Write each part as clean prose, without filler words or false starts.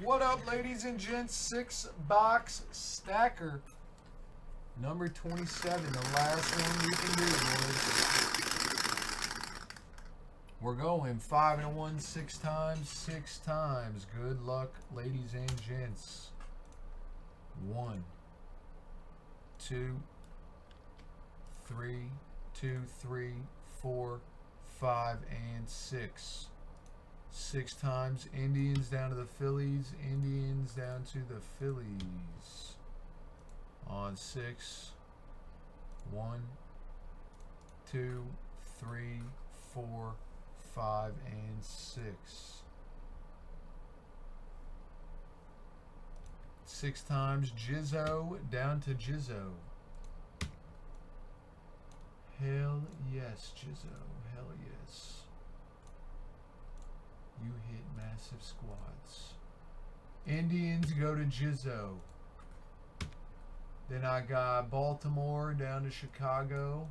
What up, ladies and gents? 6-box stacker. Number 27, the last one you can do, boys. We're going 5 and a 1, 6 times, 6 times. Good luck, ladies and gents. 1, 2, 3, 2, 3, 4, 5, and 6. 6 times. Indians down to the Phillies. Indians down to the Phillies. On 6. 1, 2, 3, 4, 5, and 6. 6 times. Jizzo down to Jizzo. Hell yes, Jizzo. Hell yes. You hit massive squads. Indians go to Jizzo. Then I got Baltimore down to Chicago.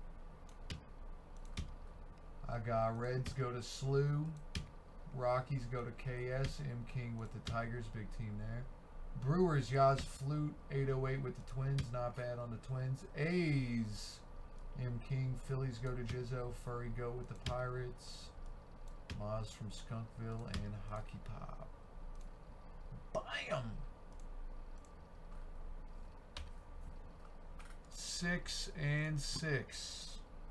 I got Reds go to Slew. Rockies go to KS. M King with the Tigers. Big team there. Brewers, Yaz Flute 808 with the Twins. Not bad on the Twins. A's, M King. Phillies go to Jizzo. Furry go with the Pirates. Maz from Skunkville and Hockey Pop. Bam! 6 and 6.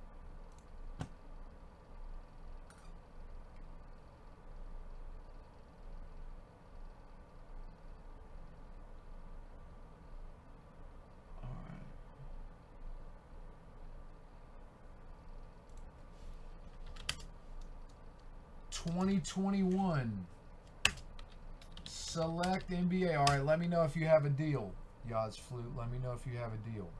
All right. 2021 Select NBA. All right, let me know if you have a deal. Yaz Flute, let me know if you have a deal.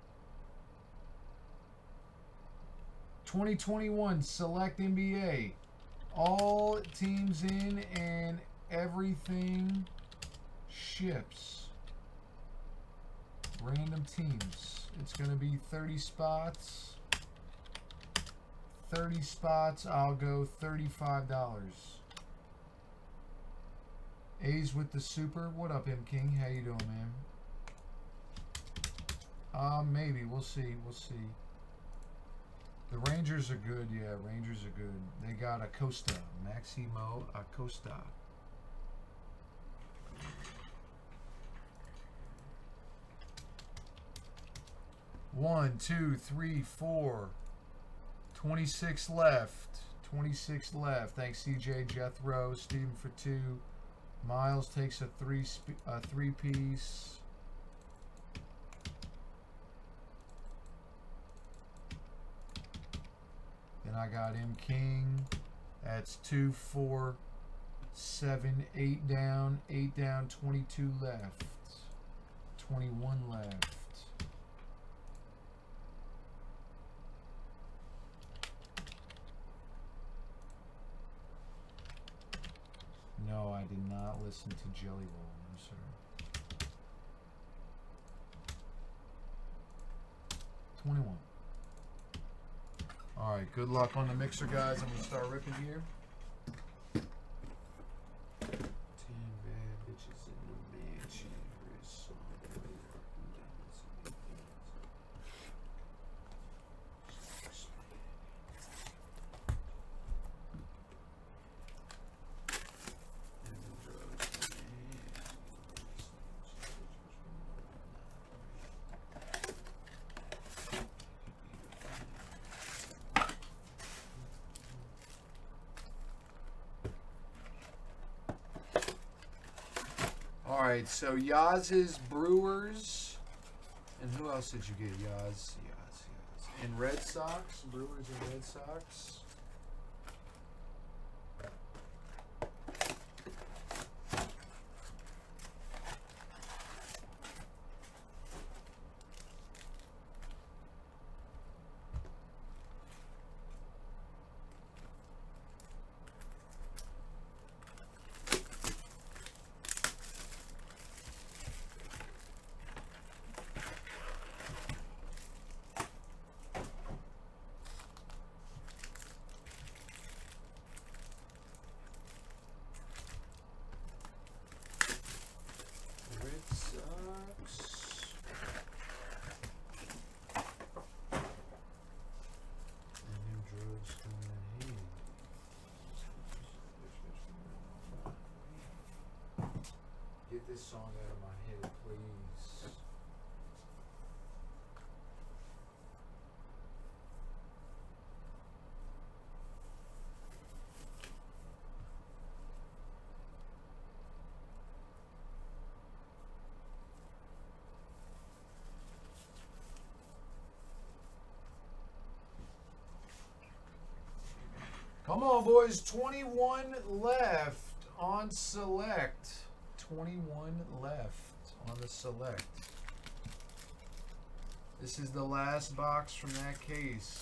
2021 Select NBA. All teams in and everything ships. Random teams. It's going to be 30 spots. 30 spots. I'll go $35. A's with the super. What up, M King? How you doing, man? Maybe. We'll see. We'll see. The Rangers are good. Yeah, Rangers are good. They got Acosta. Maximo Acosta. One, 2, 3, 4. 26 left. 26 left. Thanks, CJ, Jethro, Steven for 2. Miles takes a three-piece. Then I got M King. That's 2, 4, 7, 8 down. 8 down, 22 left. 21 left. No, I did not listen to Jelly Roll, no sir. 21. Alright, good luck on the mixer, guys. I'm going to start ripping here. 10 bad bitches in the mansion. Alright, so Yaz's Brewers. And who else did you get? Yaz. And Red Sox. Brewers and Red Sox. this song out of my head, please. Come on, boys. 21 left on select. 21 left on the select. This is the last box from that case.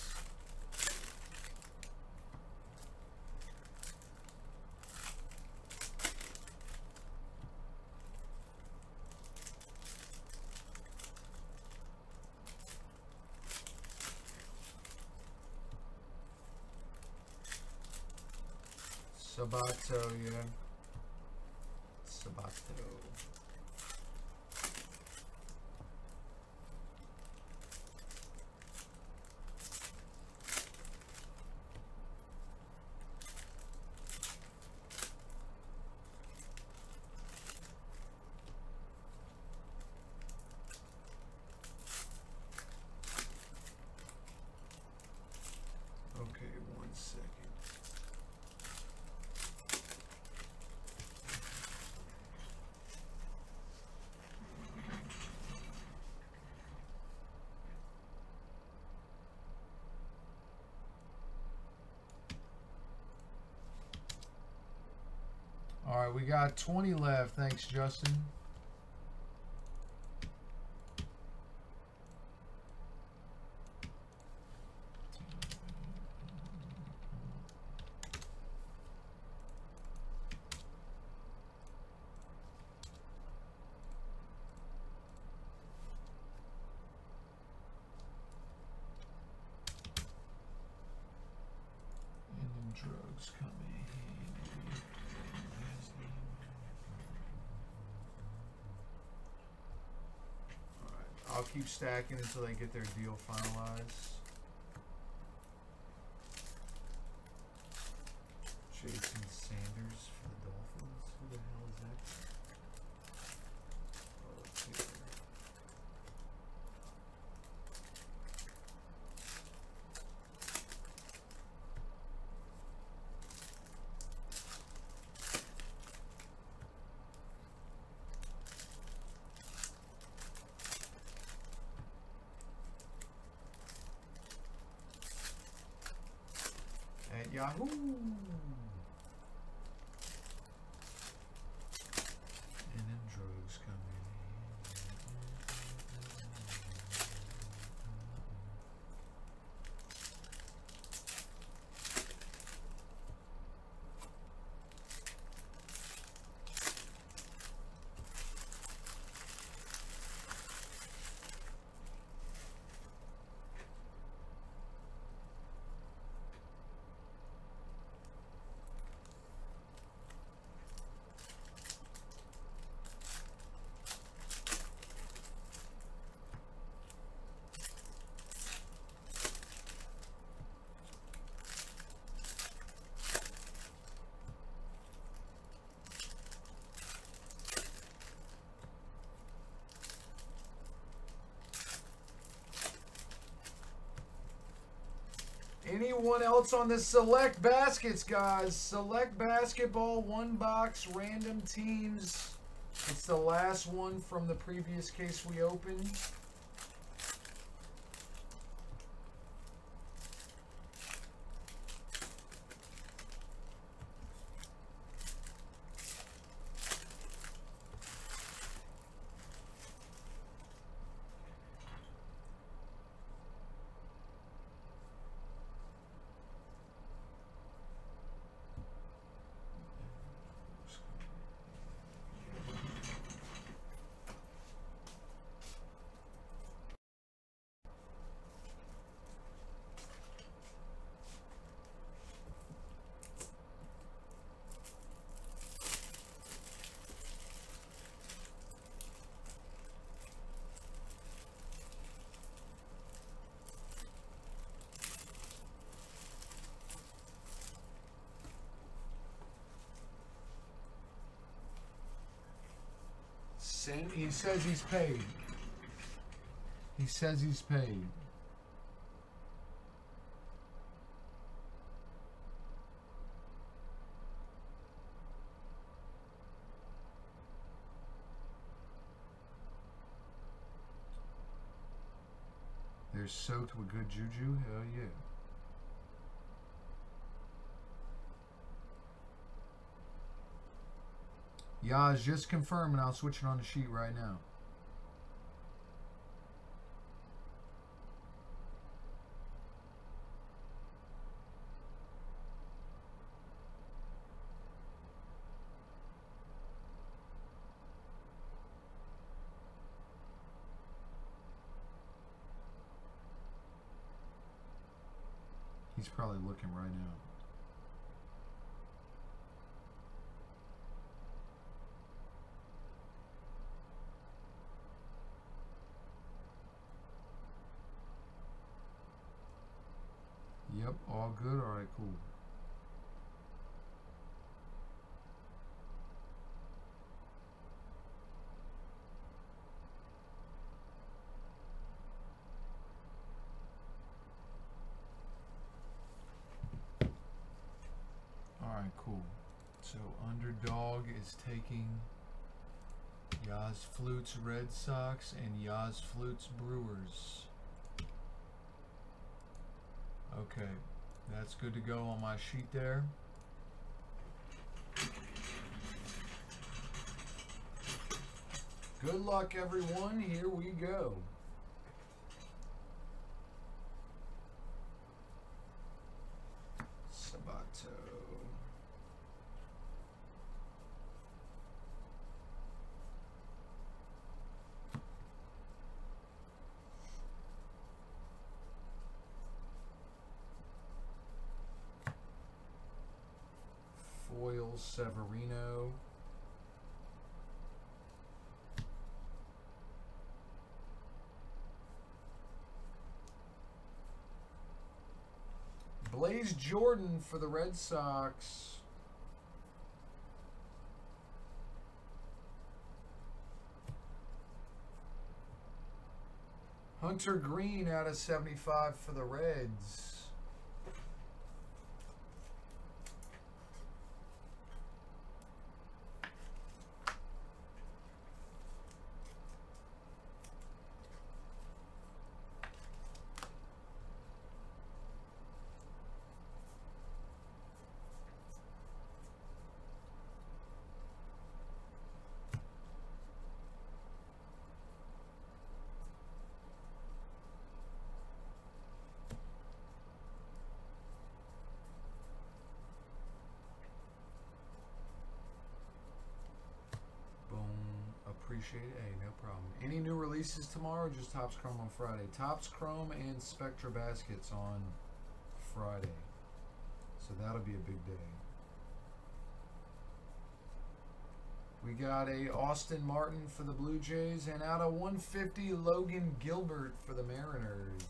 Sabato, yeah. Sabato. Okay, 1 second. All right, we got 20 left. Thanks, Justin. And drugs coming. I'll keep stacking until they get their deal finalized. Jason Sanders for the Dolphins. Who the hell is that? Oh, it's here. At Yahoo. And then drugs coming Anyone else on the select baskets, guys? Select basketball, 1 box, random teams. It's the last one from the previous case we opened. He says he's paid. He says he's paid. They're soaked with good juju? Hell yeah. Yaz, just confirm and I'll switch it on the sheet right now. He's probably looking right now. Yep, all good. All right, cool. All right, cool. So Underdog is taking Yaz Flutes Red Sox and Yaz Flutes Brewers. Okay, that's good to go on my sheet there. Good luck, everyone. Here we go. Sabato. Foil Severino. Blaze Jordan for the Red Sox. Hunter Green out of 75 for the Reds. Appreciate it. Hey, no problem. Any new releases tomorrow or just Topps Chrome on Friday? Topps Chrome and Spectra Baskets on Friday. So that'll be a big day. We got a Austin Martin for the Blue Jays and out of 150 Logan Gilbert for the Mariners.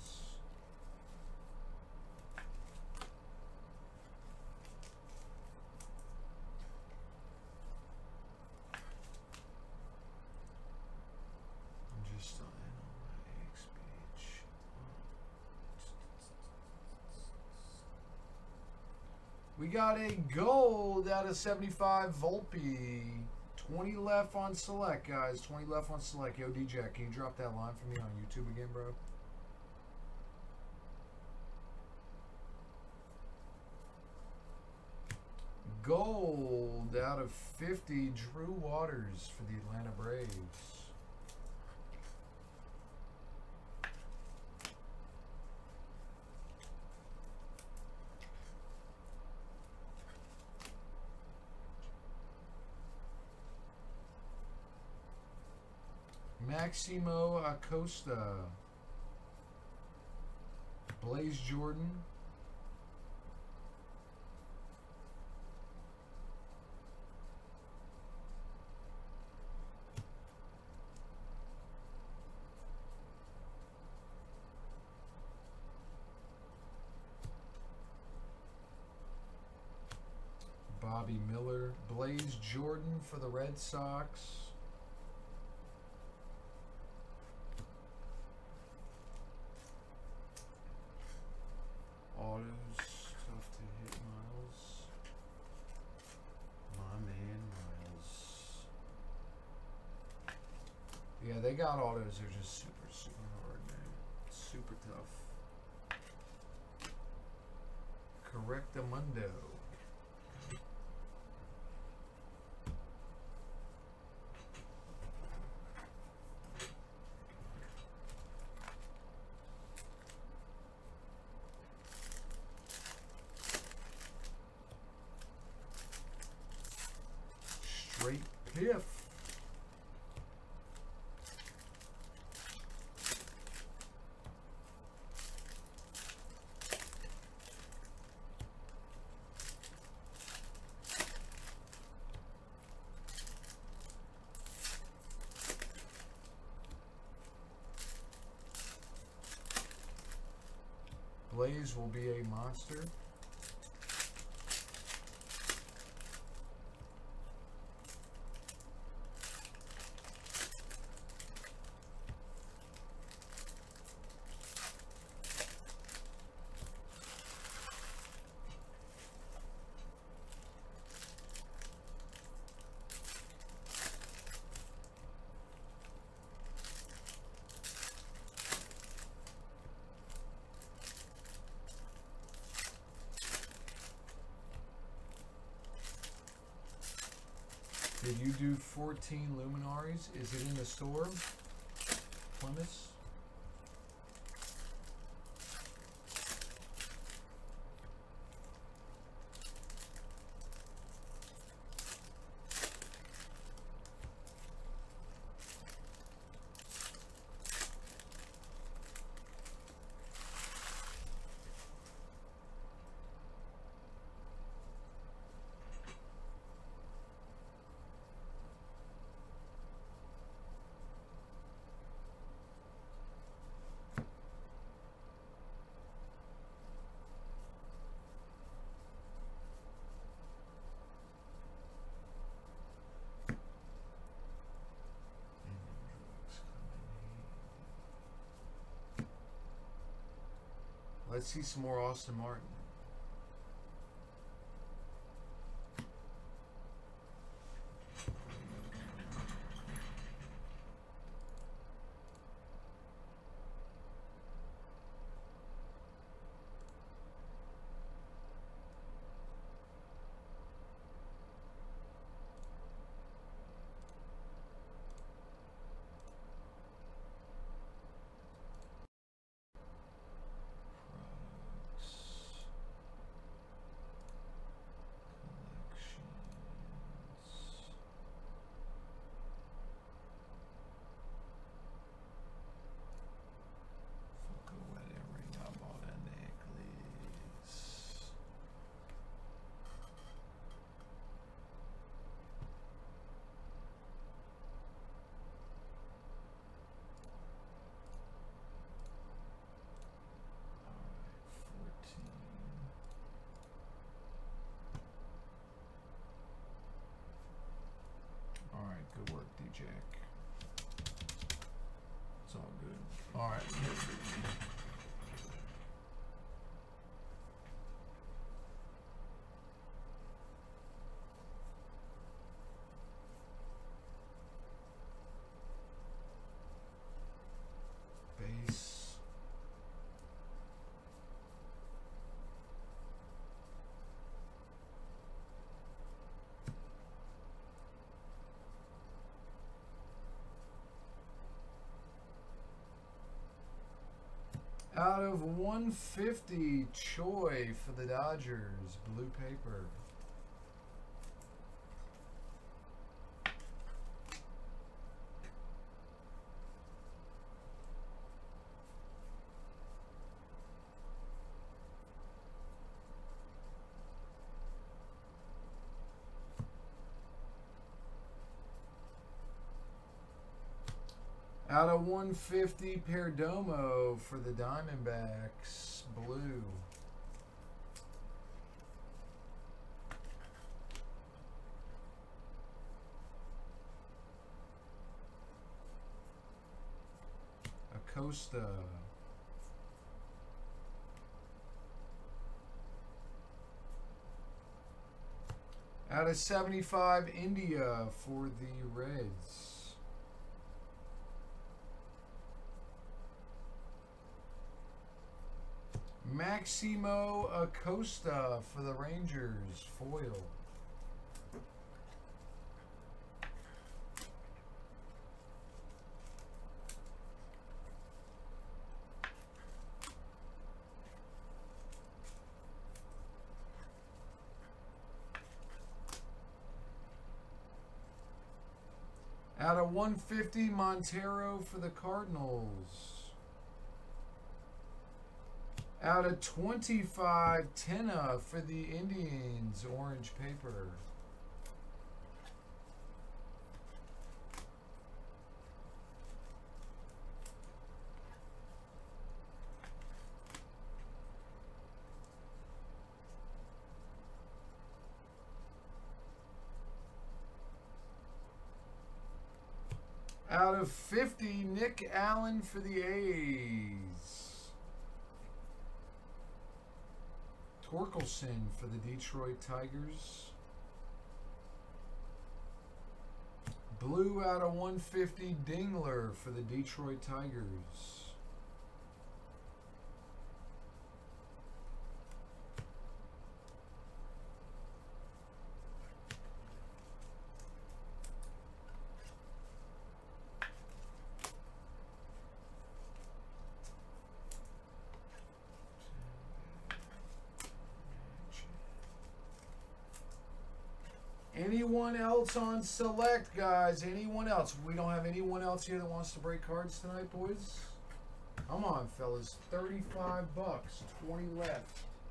We got a gold out of 75 Volpe. 20 left on select, guys. 20 left on select. Yo, D-Jack, can you drop that line for me on YouTube again, bro? Gold out of 50, Drew Waters for the Atlanta Braves. Maximo Acosta. Blaze Jordan. Bobby Miller. Blaze Jordan for the Red Sox. autos. Tough to hit, Miles. My man, Miles. Yeah, they got autos. They're just super, super hard, man. Super tough. Correctamundo. Straight piff. Blaze will be a monster. Did you do 14 Luminaries? Is it in the store, Plymouth? Let's see some more Austin Martin. Good work, D-Jack. It's all good. All right. Base. Out of 150, Choi for the Dodgers, blue paper. Out of 150, Perdomo for the Diamondbacks, blue. Acosta. Out of 75, India for the Reds. Maximo Acosta for the Rangers, foil. Out of 150, Montero for the Cardinals. Out of 25, Tenna for the Indians, orange paper. Out of 50, Nick Allen for the A's. Torkelson for the Detroit Tigers. Blue out of 150, Dingler for the Detroit Tigers. Anyone else on select, guys? Anyone else? We don't have anyone else here that wants to break cards tonight, boys? Come on, fellas. 35 bucks. 20 left.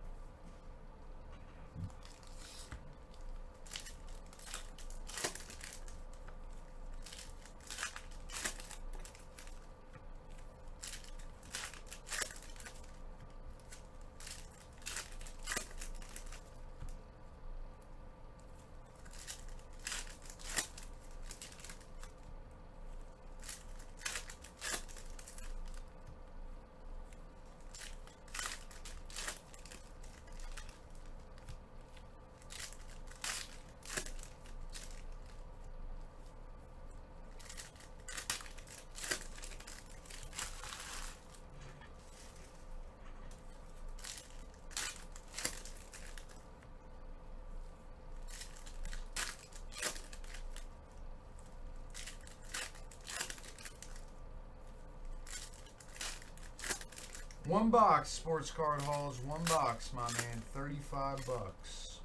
One box, Sports Card Halls. One box, my man. 35 bucks.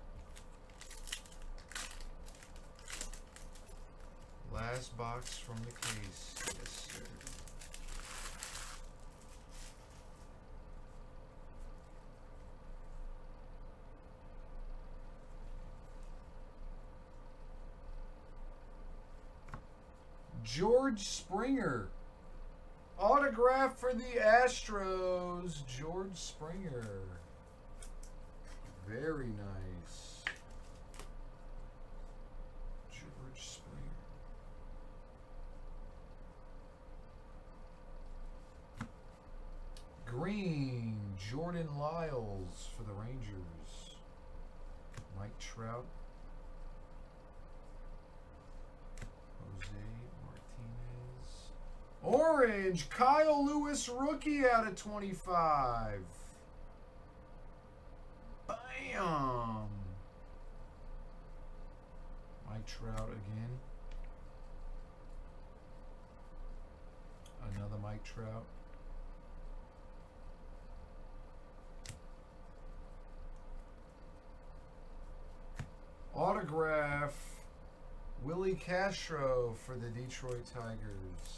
Last box from the case. Yes, sir. George Springer. Autograph for the Astros, George Springer. Very nice. George Springer. Green, Jordan Lyles for the Rangers. Mike Trout. Orange, Kyle Lewis rookie out of 25. Bam. Mike Trout again. Another Mike Trout. Autograph, Willie Castro for the Detroit Tigers.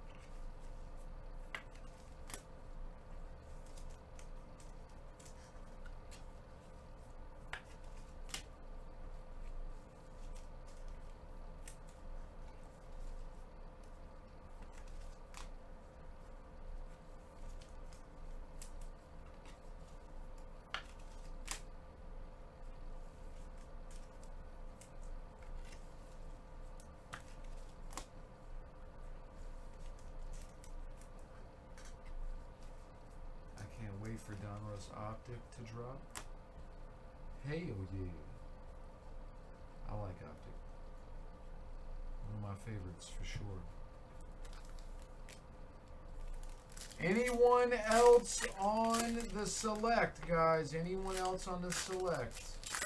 Wait for Donruss Optic to drop. Hell yeah. I like Optic. One of my favorites for sure. Anyone else on the select, guys? Anyone else on the select?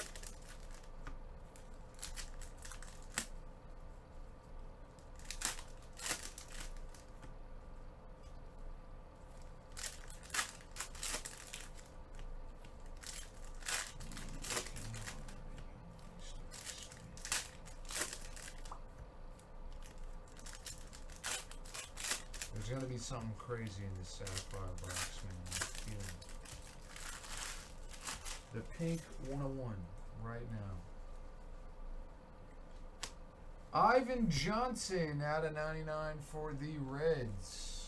There's gonna be something crazy in this sapphire box, man. I'm feeling it. The pink 101 right now. Ivan Johnson out of 99 for the Reds.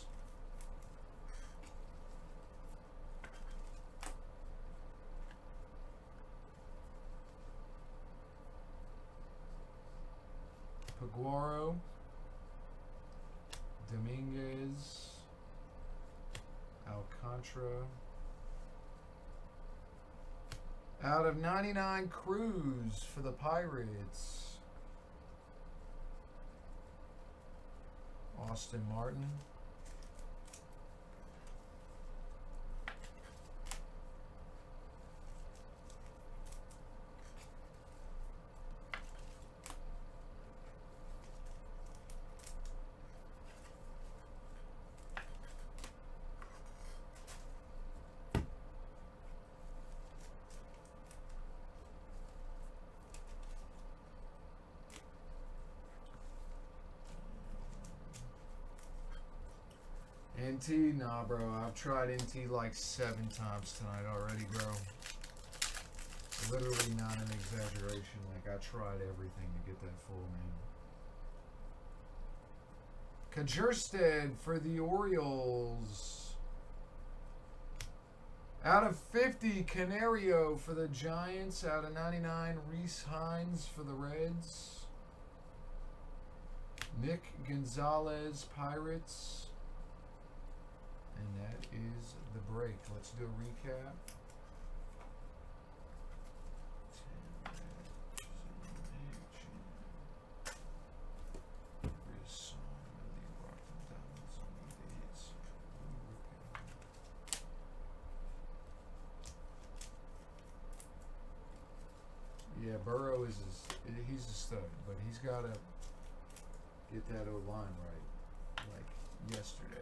Paguaro. Dominguez, Alcantara, out of 99, Cruz for the Pirates, Austin Martin, NT, nah, bro. I've tried NT like 7 times tonight already, bro. Literally not an exaggeration. Like, I tried everything to get that full, man. Kjerstad for the Orioles. Out of 50, Canario for the Giants. Out of 99, Reese Hines for the Reds. Nick Gonzalez, Pirates. And that is the break. Let's do a recap. Yeah, Burrow is he's a stud, but he's got to get that O-line right, like yesterday.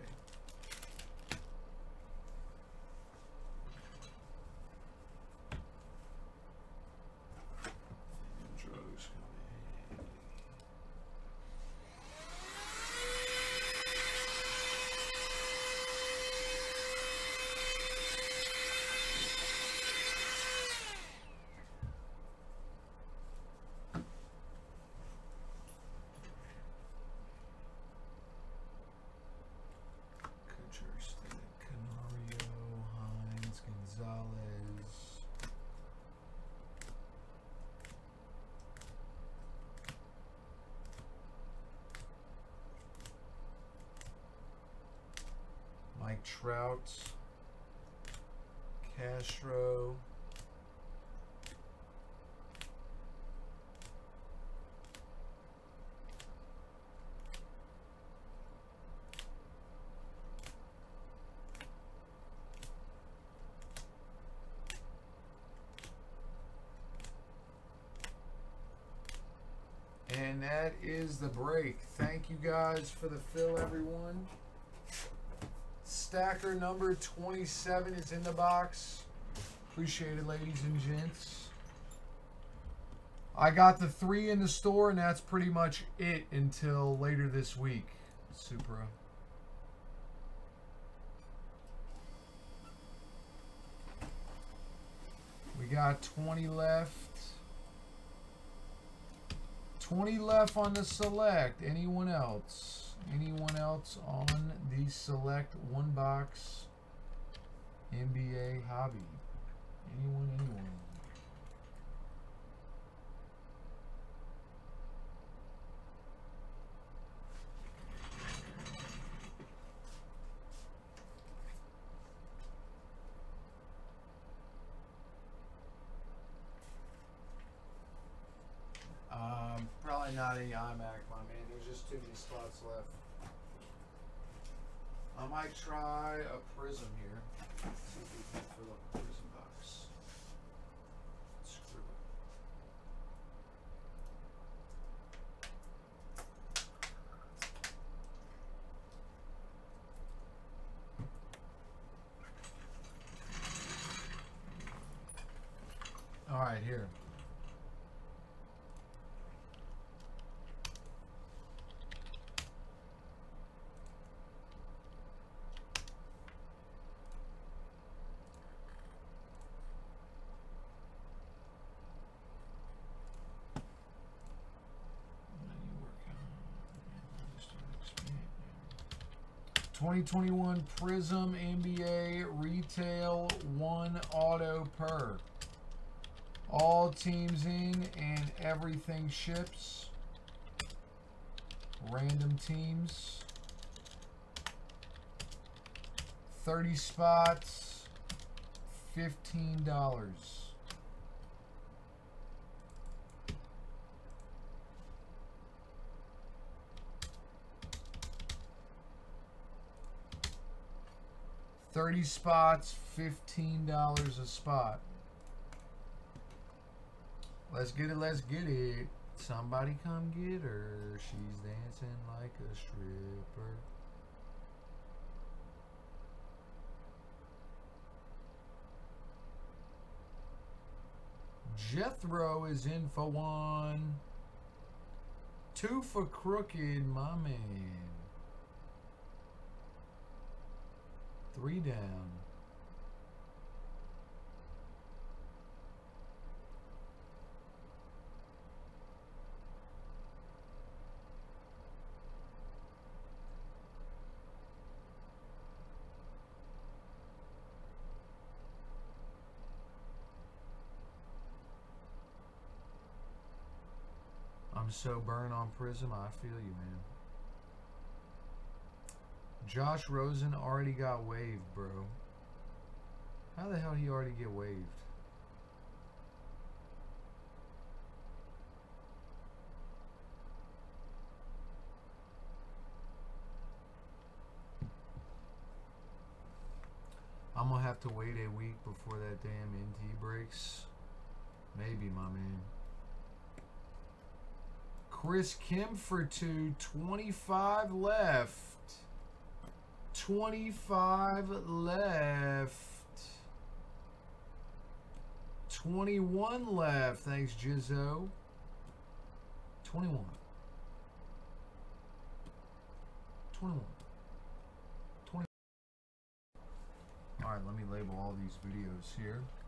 Canario, Hines, Gonzalez. Mike Trout. Castro. And that is the break. Thank you guys for the fill, everyone. Stacker number 27 is in the box. Appreciate it, ladies and gents. I got the 3 in the store, and that's pretty much it until later this week. Supra. We got 20 left. 20 left on the select. Anyone else? Anyone else on the select 1 box NBA hobby? Anyone? not any iMac, my man. There's just too many spots left. I might try a Prism here. See if we can fill up a Prism box. Screw it. All right, here. '21 Prism NBA Retail 1 auto per. All teams in and everything ships. Random teams. 30 spots. $15. $30 spots, $15 a spot. Let's get it, let's get it. Somebody come get her. She's dancing like a stripper. Jethro is in for 1. 2 for Crooked, my man. 3 down. I'm so burned on Prism, I feel you, man. Josh Rosen already got waived, bro. How the hell did he already get waived? I'm gonna have to wait a week before that damn NT breaks. Maybe, my man. Chris Kim for 2, 25 left. 25 left. 21 left. Thanks, Jizzo. 21. 21. 20. All right, let me label all these videos here.